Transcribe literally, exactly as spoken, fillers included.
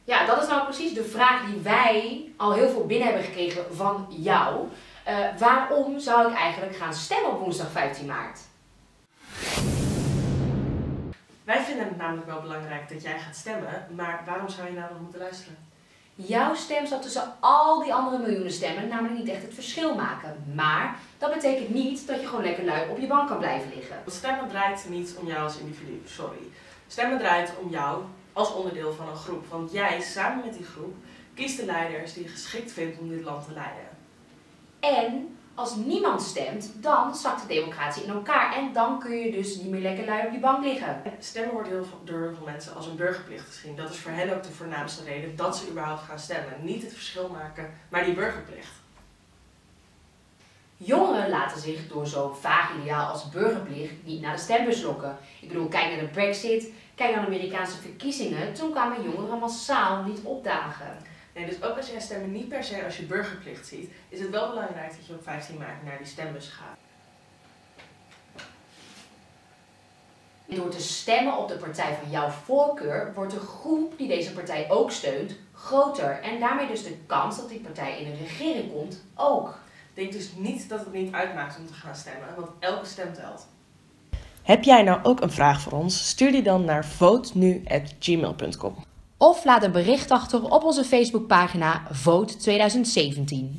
Ja, dat is nou precies de vraag die wij al heel veel binnen hebben gekregen van jou. Uh, waarom zou ik eigenlijk gaan stemmen op woensdag vijftien maart? Wij vinden het namelijk wel belangrijk dat jij gaat stemmen, maar waarom zou je nou nog moeten luisteren? Jouw stem zal tussen al die andere miljoenen stemmen namelijk niet echt het verschil maken. Maar dat betekent niet dat je gewoon lekker lui op je bank kan blijven liggen. Stemmen draait niet om jou als individu, sorry. Stemmen draait om jou als onderdeel van een groep. Want jij, samen met die groep, kiest de leiders die je geschikt vindt om dit land te leiden. En als niemand stemt, dan zakt de democratie in elkaar. En dan kun je dus niet meer lekker lui op je bank liggen. Stemmen wordt heel veel, door heel veel mensen als een burgerplicht gezien. Dat is voor hen ook de voornaamste reden dat ze überhaupt gaan stemmen. Niet het verschil maken, maar die burgerplicht. Jongeren laten zich door zo'n vaag ideaal als burgerplicht niet naar de stembus lokken. Ik bedoel, kijk naar de Brexit, kijk naar de Amerikaanse verkiezingen. Toen kwamen jongeren massaal niet opdagen. Nee, dus ook als jij stemmen niet per se als je burgerplicht ziet, is het wel belangrijk dat je op vijftien maart naar die stembus gaat. Door te stemmen op de partij van jouw voorkeur wordt de groep die deze partij ook steunt groter. En daarmee dus de kans dat die partij in een regering komt ook. Denk dus niet dat het niet uitmaakt om te gaan stemmen, want elke stem telt. Heb jij nou ook een vraag voor ons? Stuur die dan naar vote nu at gmail punt com. Of laat een bericht achter op onze Facebookpagina Vote twintig zeventien.